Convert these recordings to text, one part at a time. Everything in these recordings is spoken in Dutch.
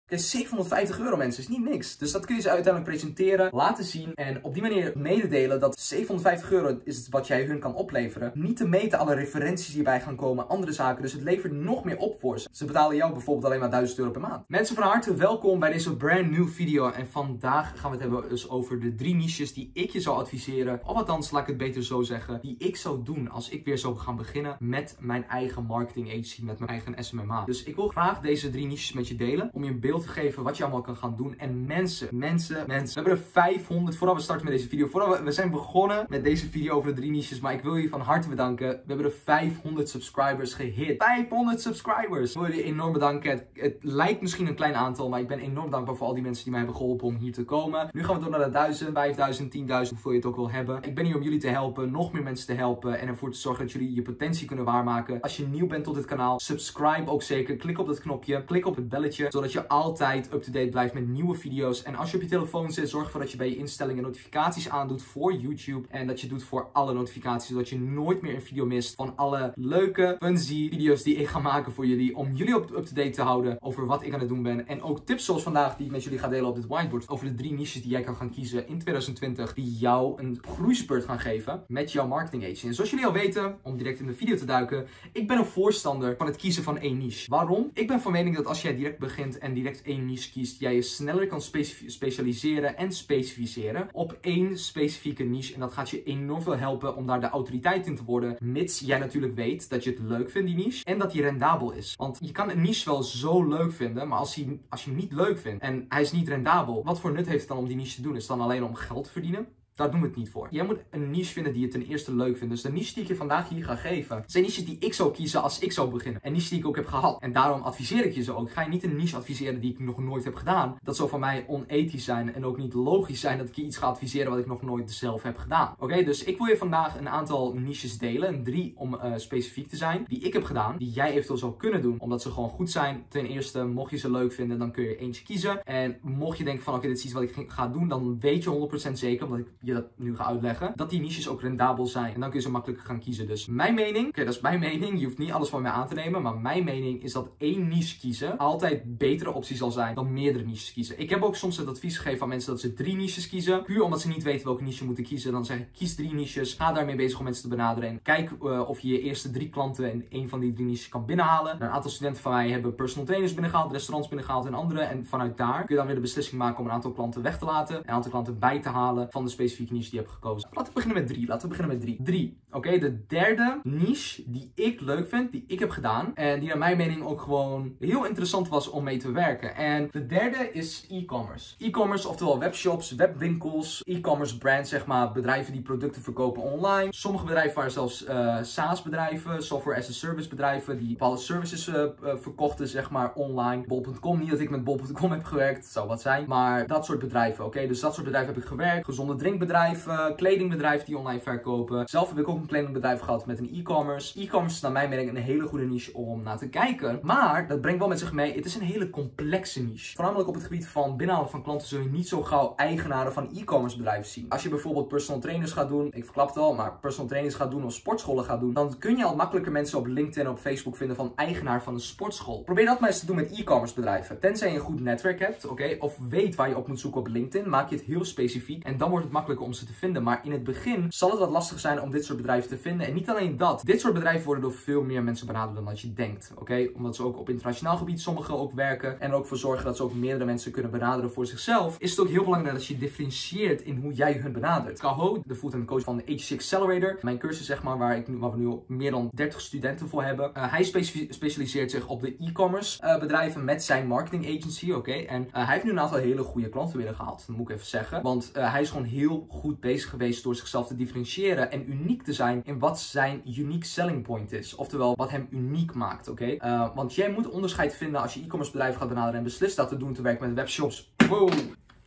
Oké, 750 euro mensen, is niet niks. Dus dat kun je ze uiteindelijk presenteren, laten zien en op die manier mededelen dat 750 euro is wat jij hun kan opleveren. Niet te meten alle referenties die erbij gaan komen, andere zaken. Dus het levert nog meer op voor ze. Ze betalen jou bijvoorbeeld alleen maar 1000 euro per maand. Mensen, van harte welkom bij deze brand new video. En vandaag gaan we het hebben dus over de 3 niches die ik je zou adviseren. Of althans, laat ik het beter zo zeggen. Die ik zou doen als ik weer zou gaan beginnen met mijn eigen marketing agency, met mijn eigen SMMA. Dus ik wil graag deze 3 niches met je delen. Om je een beeld te geven wat je allemaal kan gaan doen. En mensen. We hebben er 500, voordat we starten met deze video. We zijn begonnen met deze video over de 3 niches. Maar ik wil je van harte bedanken. We hebben er 500 subscribers gehit. 500 subscribers! Ik wil jullie enorm bedanken. Het lijkt misschien een klein aantal, maar ik ben enorm dankbaar voor al die mensen die mij hebben geholpen om hier te komen. Nu gaan we door naar de 1000, 5000, 10.000, hoeveel je het ook wil hebben. Ik ben hier om jullie te helpen, nog meer mensen te helpen en ervoor te zorgen dat jullie je potentie kunnen waarmaken. Als je nieuw bent tot dit kanaal, subscribe ook zeker. Klik op dat knopje, klik op het belletje, zodat je altijd up-to-date blijft met nieuwe video's. En als je op je telefoon zit, zorg ervoor dat je bij je instellingen notificaties aandoet voor YouTube. En dat je doet voor alle notificaties, zodat je nooit meer een video mist van alle leuke, fun-zie video's die ik ga maken voor jullie. Om jullie up-to-date te houden over wat ik aan het doen ben. En ook tips zoals vandaag die ik met jullie ga delen op dit whiteboard. Over de 3 niches die jij kan gaan kiezen in 2020. Die jou een groeispurt gaan geven met jouw marketing agency. En zoals jullie al weten, om direct in de video te duiken. Ik ben een voorstander van het kiezen van 1 niche. Waarom? Ik ben van mening dat als jij direct begint en direct 1 niche kiest, jij je sneller kan specialiseren en specificeren op 1 specifieke niche. En dat gaat je enorm veel helpen om daar de autoriteit in te worden. Mits jij natuurlijk weet dat je het leuk vindt, die niche. En dat die rendabel is. Want je kan een niche wel zo leuk vinden, maar als je hem niet leuk vindt en hij is niet rendabel, wat voor nut heeft het dan om die niche te doen? Is het dan alleen om geld te verdienen? Daar doen we het niet voor. Jij moet een niche vinden die je ten eerste leuk vindt. Dus de niche die ik je vandaag hier ga geven, zijn niches die ik zou kiezen als ik zou beginnen. En niches die ik ook heb gehad. En daarom adviseer ik je ze ook. Ik ga je niet een niche adviseren die ik nog nooit heb gedaan. Dat zou van mij onethisch zijn en ook niet logisch zijn dat ik je iets ga adviseren wat ik nog nooit zelf heb gedaan. Oké, dus ik wil je vandaag een aantal niches delen. 3 om specifiek te zijn. Die ik heb gedaan. Die jij eventueel zou kunnen doen. Omdat ze gewoon goed zijn. Ten eerste, mocht je ze leuk vinden, dan kun je eentje kiezen. En mocht je denken van oké, dit is iets wat ik ga doen, dan weet je 100% zeker, omdat ik je dat nu ga uitleggen, dat die niches ook rendabel zijn. En dan kun je ze makkelijker gaan kiezen. Dus mijn mening, oké, dat is mijn mening. Je hoeft niet alles van mij aan te nemen. Maar mijn mening is dat 1 niche kiezen altijd betere optie zal zijn dan meerdere niches kiezen. Ik heb ook soms het advies gegeven aan mensen dat ze 3 niches kiezen. Puur omdat ze niet weten welke niche je moeten kiezen. Dan zeg ik, kies 3 niches. Ga daarmee bezig om mensen te benaderen. En kijk of je je eerste 3 klanten in 1 van die 3 niches kan binnenhalen. Een aantal studenten van mij hebben personal trainers binnengehaald, restaurants binnengehaald en andere. En vanuit daar kun je dan weer de beslissing maken om een aantal klanten weg te laten. En een aantal klanten bij te halen van de specifieke niche die je hebt gekozen. Laten we beginnen met 3. Oké, de derde niche die ik leuk vind, die ik heb gedaan. En die naar mijn mening ook gewoon heel interessant was om mee te werken. En de derde is e-commerce. E-commerce, oftewel webshops, webwinkels, e-commerce brands, zeg maar, bedrijven die producten verkopen online. Sommige bedrijven waren zelfs SaaS bedrijven, software as a service bedrijven, die bepaalde services verkochten, zeg maar, online. Bol.com, niet dat ik met Bol.com heb gewerkt, het zou wat zijn. Maar dat soort bedrijven, oké. Dus dat soort bedrijven heb ik gewerkt. Gezonde drinkbedrijven, kledingbedrijven die online verkopen. Zelf heb ik ook een kledingbedrijf gehad met een e-commerce. E-commerce is naar mijn mening een hele goede niche om naar te kijken. Maar dat brengt wel met zich mee, het is een hele complexe niche. Voornamelijk op het gebied van binnenhalen van klanten zul je niet zo gauw eigenaren van e-commerce bedrijven zien. Als je bijvoorbeeld personal trainers gaat doen, ik verklap het al, maar personal trainers gaat doen of sportscholen gaat doen, dan kun je al makkelijker mensen op LinkedIn en op Facebook vinden van eigenaar van een sportschool. Probeer dat maar eens te doen met e-commerce bedrijven. Tenzij je een goed netwerk hebt, oké, of weet waar je op moet zoeken op LinkedIn, maak je het heel specifiek en dan wordt het makkelijker om ze te vinden. Maar in het begin zal het wat lastig zijn om dit soort bedrijven te vinden. En niet alleen dat. Dit soort bedrijven worden door veel meer mensen benaderd dan dat je denkt. Oké? Omdat ze ook op internationaal gebied sommigen ook werken. En er ook voor zorgen dat ze ook meerdere mensen kunnen benaderen voor zichzelf. Is het ook heel belangrijk dat je differentieert in hoe jij hun benadert. Kaho, de fulltime coach van de Agency Accelerator. Mijn cursus, zeg maar, waar we nu meer dan 30 studenten voor hebben. Hij specialiseert zich op de e-commerce bedrijven met zijn marketing agency. Oké? En hij heeft nu een aantal hele goede klanten binnengehaald. Dat moet ik even zeggen. Want hij is gewoon heel goed bezig geweest door zichzelf te differentiëren en uniek te zijn in wat zijn unique selling point is. Oftewel, wat hem uniek maakt, oké? Want jij moet onderscheid vinden als je e-commerce bedrijven gaat benaderen en beslist dat te doen te werken met webshops. Wow!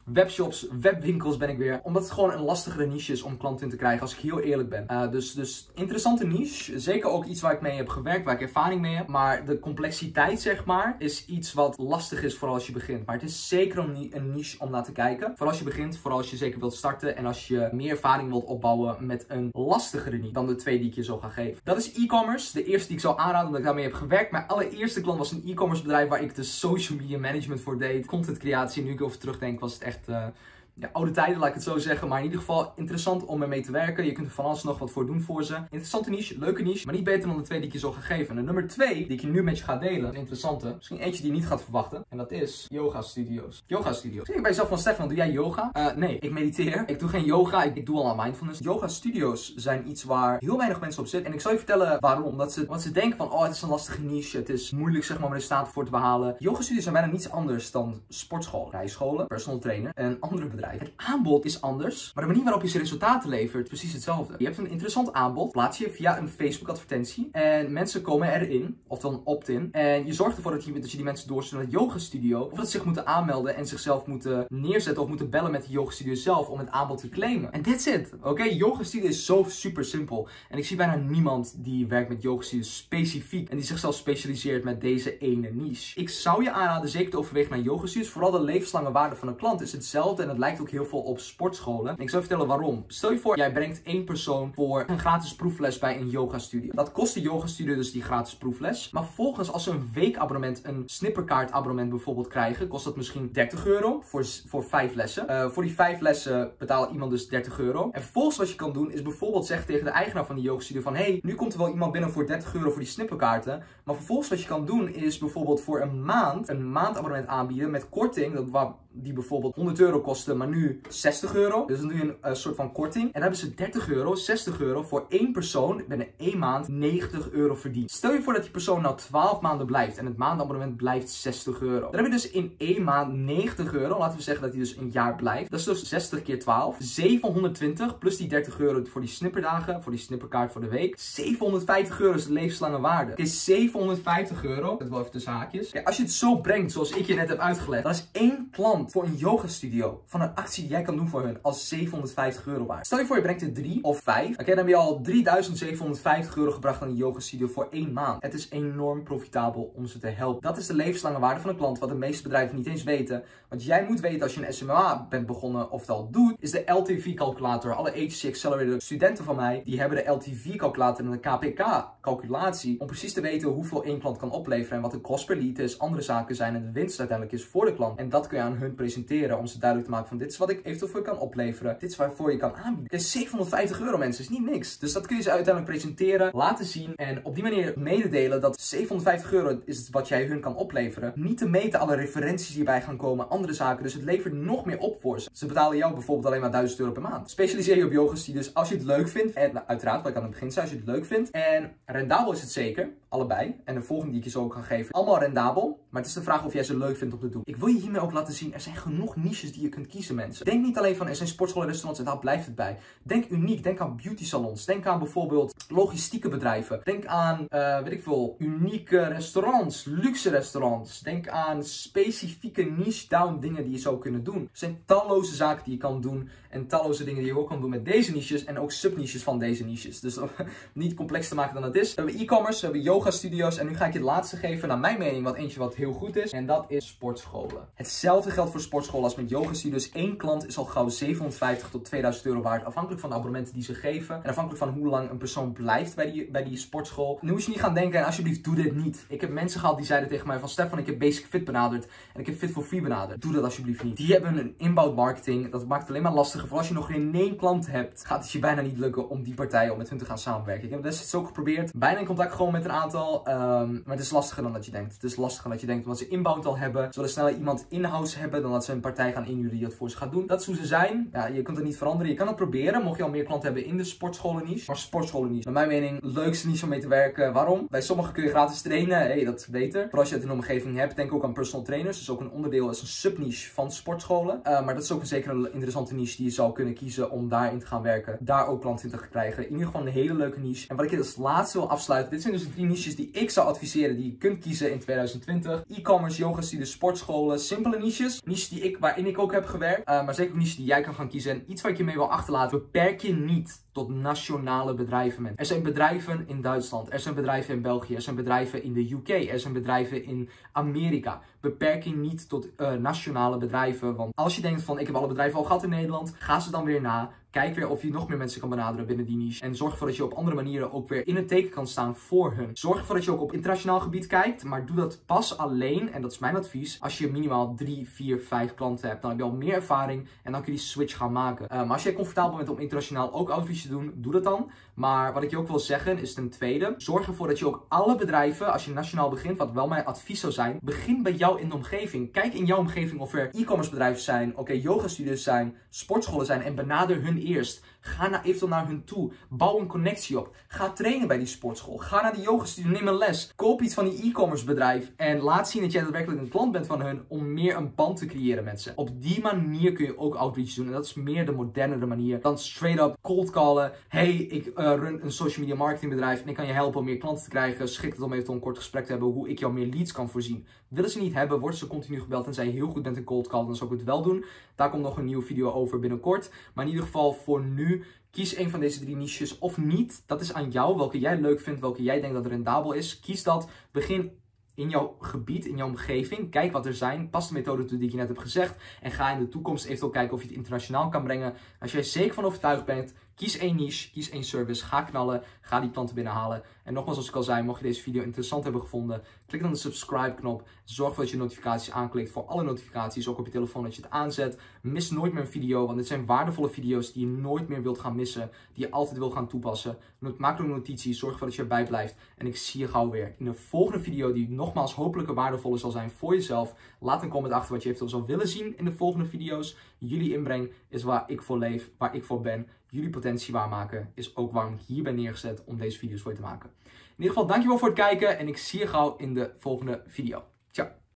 Webshops, webwinkels ben ik weer. Omdat het gewoon een lastigere niche is om klanten in te krijgen, als ik heel eerlijk ben. Dus interessante niche. Zeker ook iets waar ik mee heb gewerkt, waar ik ervaring mee heb. Maar de complexiteit, zeg maar, is iets wat lastig is vooral als je begint. Maar het is zeker een niche om naar te kijken. Vooral als je begint, vooral als je zeker wilt starten. En als je meer ervaring wilt opbouwen met een lastigere niche dan de twee die ik je zo ga geven. Dat is e-commerce. De eerste die ik zou aanraden, omdat ik daarmee heb gewerkt. Mijn allereerste klant was een e-commerce bedrijf waar ik de social media management voor deed. Content creatie. Nu ik over terugdenk, was het echt oude tijden, laat ik het zo zeggen. Maar in ieder geval interessant om ermee te werken. Je kunt er van alles nog wat voor doen voor ze. Interessante niche, leuke niche, maar niet beter dan de twee die ik je zo ga geven. En de nummer 2 die ik je nu met je ga delen, een interessante. Misschien eentje die je niet gaat verwachten. En dat is yoga studio's. Yoga studio's. Zeg je bij jezelf van, Stefan, doe jij yoga? Nee, ik mediteer. Ik doe geen yoga. Ik doe al aan mindfulness. Yoga studio's zijn iets waar heel weinig mensen op zitten. En ik zal je vertellen waarom. Want ze denken van, oh, het is een lastige niche. Het is moeilijk, zeg maar, om resultaten voor te behalen. Yoga studio's zijn bijna niets anders dan sportscholen, rijscholen, personal trainer en andere bedrijven. Het aanbod is anders, maar de manier waarop je ze resultaten levert, precies hetzelfde. Je hebt een interessant aanbod, plaats je via een Facebook advertentie en mensen komen erin, of dan opt-in. En je zorgt ervoor dat je die mensen doorstuurt naar het yoga studio, of dat ze zich moeten aanmelden en zichzelf moeten neerzetten of moeten bellen met de yoga studio zelf om het aanbod te claimen. En that's it. Oké, yoga studio is zo super simpel. En ik zie bijna niemand die werkt met yoga studios specifiek en die zichzelf specialiseert met deze ene niche. Ik zou je aanraden zeker te overwegen naar yoga studios. Vooral de levenslange waarde van een klant is hetzelfde en het lijkt ook heel veel op sportscholen. En ik zal je vertellen waarom. Stel je voor, jij brengt één persoon voor een gratis proefles bij een yoga studio. Dat kost de yoga studio dus die gratis proefles. Maar vervolgens, als ze een weekabonnement, een snipperkaart abonnement bijvoorbeeld krijgen, kost dat misschien 30 euro voor 5 lessen. Voor die 5 lessen betaalt iemand dus 30 euro. En vervolgens wat je kan doen is bijvoorbeeld zeggen tegen de eigenaar van die yoga studio van, hey, nu komt er wel iemand binnen voor 30 euro voor die snipperkaarten. Maar vervolgens wat je kan doen is bijvoorbeeld voor een maandabonnement aanbieden met korting, die bijvoorbeeld 100 euro kosten, maar nu 60 euro. Dus dan doe je een soort van korting. En dan hebben ze 30 euro, 60 euro voor één persoon binnen 1 maand 90 euro verdiend. Stel je voor dat die persoon nou 12 maanden blijft en het maandabonnement blijft 60 euro. Dan heb je dus in 1 maand 90 euro. Laten we zeggen dat hij dus een jaar blijft. Dat is dus 60 keer 12. 720 plus die 30 euro voor die snipperdagen, voor die snipperkaart voor de week. 750 euro is de levenslange waarde. Oké, 750 euro. Dat wel even tussen haakjes. Kijk, als je het zo brengt zoals ik je net heb uitgelegd, dan is één klant voor een yoga studio van een actie die jij kan doen voor hun als 750 euro waard. Stel je voor je brengt er 3 of 5. Oké, dan heb je al 3750 euro gebracht aan een yoga studio voor 1 maand. Het is enorm profitabel om ze te helpen. Dat is de levenslange waarde van een klant, wat de meeste bedrijven niet eens weten. Wat jij moet weten als je een SMA bent begonnen of het al doet, is de LTV-calculator. Alle Agency Accelerator studenten van mij, die hebben de LTV-calculator en de KPK-calculatie om precies te weten hoeveel één klant kan opleveren en wat de kost per lead is, andere zaken zijn en de winst uiteindelijk is voor de klant. En dat kun je aan hun presenteren om ze duidelijk te maken van, dit is wat ik eventueel voor je kan opleveren. Dit is waarvoor je kan aanbieden. Dit is 750 euro, mensen. Dat is niet niks. Dus dat kun je ze uiteindelijk presenteren, laten zien en op die manier mededelen dat 750 euro is wat jij hun kan opleveren. Niet te meten alle referenties die erbij gaan komen, andere zaken. Dus het levert nog meer op voor ze. Ze betalen jou bijvoorbeeld alleen maar 1000 euro per maand. Specialiseer je op yoga studios als je het leuk vindt. En nou, uiteraard, wat ik aan het begin zei, als je het leuk vindt. En rendabel is het zeker. Allebei. En de volgende die ik je zo ook ga geven. Allemaal rendabel. Maar het is de vraag of jij ze leuk vindt om te doen. Ik wil je hiermee ook laten zien, er zijn genoeg niches die je kunt kiezen, mensen. Denk niet alleen van, er zijn sportscholen, restaurants en daar blijft het bij. Denk uniek. Denk aan beauty salons. Denk aan bijvoorbeeld logistieke bedrijven. Denk aan, weet ik veel, unieke restaurants, luxe restaurants. Denk aan specifieke niche-down dingen die je zou kunnen doen. Er zijn talloze zaken die je kan doen en talloze dingen die je ook kan doen met deze niches en ook subniches van deze niches. Dus niet complex te maken dan het is. We hebben e-commerce, we hebben yoga studio's en nu ga ik je het laatste geven, naar mijn mening, eentje wat heel goed is. En dat is sportscholen. Hetzelfde geldt voor sportscholen als met yoga studios. Eén klant is al gauw 750 tot 2000 euro waard, afhankelijk van de abonnementen die ze geven. En afhankelijk van hoe lang een persoon blijft bij die sportschool. Nu moet je niet gaan denken, en alsjeblieft doe dit niet. Ik heb mensen gehad die zeiden tegen mij van, Stefan, ik heb Basic Fit benaderd en ik heb Fit for Free benaderd. Doe dat alsjeblieft niet. Die hebben een inbound marketing. Dat maakt het alleen maar lastiger. Vooral als je nog geen één klant hebt, gaat het je bijna niet lukken om die partijen, om met hun te gaan samenwerken. Ik heb het destijds ook geprobeerd. Bijna in contact gewoon met een aantal. Maar het is lastiger dan dat je denkt. Het is lastiger dan dat je denkt. Want ze inbound al hebben. Ze willen sneller iemand in-house hebben dan dat ze een partij gaan inhuren die dat voor ze gaat doen. Dat is hoe ze zijn. Ja, je kunt het niet veranderen. Je kan het proberen. Mocht je al meer klanten hebben in de sportscholen niche. Maar sportscholen niche, naar mijn mening, leukste niche om mee te werken. Waarom? Bij sommigen kun je gratis trainen. Hey, dat is beter. Vooral als je het in een omgeving hebt. Denk ook aan personal trainers. Dus ook een onderdeel is een subniche van sportscholen. Maar dat is ook zeker een interessante niche die je zou kunnen kiezen om daarin te gaan werken. Daar ook klanten in te krijgen. In ieder geval een hele leuke niche. En wat ik hier als laatste wil afsluiten. Dit zijn dus de 3 niches niches die ik zou adviseren die je kunt kiezen in 2020. E-commerce, yoga studies, sportscholen, simpele niches. Niches waarin ik ook heb gewerkt, maar zeker ook niches die jij kan gaan kiezen. En iets wat ik je mee wil achterlaten, beperk je niet tot nationale bedrijven. Er zijn bedrijven in Duitsland, er zijn bedrijven in België, er zijn bedrijven in de UK, er zijn bedrijven in Amerika. Beperk je niet tot nationale bedrijven, want als je denkt van ik heb alle bedrijven al gehad in Nederland, ga ze dan weer na. Kijk weer of je nog meer mensen kan benaderen binnen die niche. En zorg ervoor dat je op andere manieren ook weer in het teken kan staan voor hun. Zorg ervoor dat je ook op internationaal gebied kijkt. Maar doe dat pas alleen, en dat is mijn advies, als je minimaal 3, 4, 5 klanten hebt. Dan heb je al meer ervaring en dan kun je die switch gaan maken. Maar als jij comfortabel bent om internationaal ook outreach te doen, doe dat dan. Maar wat ik je ook wil zeggen is ten tweede, zorg ervoor dat je ook alle bedrijven, als je nationaal begint, wat wel mijn advies zou zijn, begin bij jou in de omgeving. Kijk in jouw omgeving of er e-commerce bedrijven zijn, yoga studios zijn, sportscholen zijn en benader hun eerst. Ga eventueel naar hun toe. Bouw een connectie op. Ga trainen bij die sportschool. Ga naar die yoga studio. Neem een les. Koop iets van die e-commerce bedrijf. En laat zien dat jij daadwerkelijk een klant bent van hun om meer een band te creëren met ze. Op die manier kun je ook outreach doen. En dat is meer de modernere manier dan straight up cold callen. Hey, ik run een social media marketing bedrijf en ik kan je helpen om meer klanten te krijgen. Schik het om eventueel een kort gesprek te hebben hoe ik jou meer leads kan voorzien. Willen ze niet hebben, worden ze continu gebeld en zij heel goed bent in cold call, dan zou ik het wel doen. Daar komt nog een nieuwe video over binnenkort. Maar in ieder geval voor nu, kies een van deze 3 niches of niet. Dat is aan jou, welke jij leuk vindt, welke jij denkt dat rendabel is. Kies dat. Begin in jouw gebied, in jouw omgeving. Kijk wat er zijn. Pas de methode toe die ik je net heb gezegd. En ga in de toekomst eventueel kijken of je het internationaal kan brengen. Als jij zeker van overtuigd bent, kies één niche, kies één service. Ga knallen. Ga die klanten binnenhalen. En nogmaals, zoals ik al zei, mocht je deze video interessant hebben gevonden, klik dan de subscribe knop. Zorg ervoor dat je notificaties aanklikt voor alle notificaties. Ook op je telefoon dat je het aanzet. Mis nooit meer een video, want dit zijn waardevolle video's die je nooit meer wilt gaan missen. Die je altijd wil gaan toepassen. Maak ook notities. Zorg ervoor dat je erbij blijft. En ik zie je gauw weer in de volgende video die nogmaals hopelijk een waardevolle zal zijn voor jezelf. Laat een comment achter wat je eventueel zou willen zien in de volgende video's. Jullie inbreng is waar ik voor leef, waar ik voor ben. Jullie potentie waarmaken is ook waarom ik hier ben neergezet om deze video's voor je te maken. In ieder geval, dankjewel voor het kijken en ik zie je gauw in de volgende video.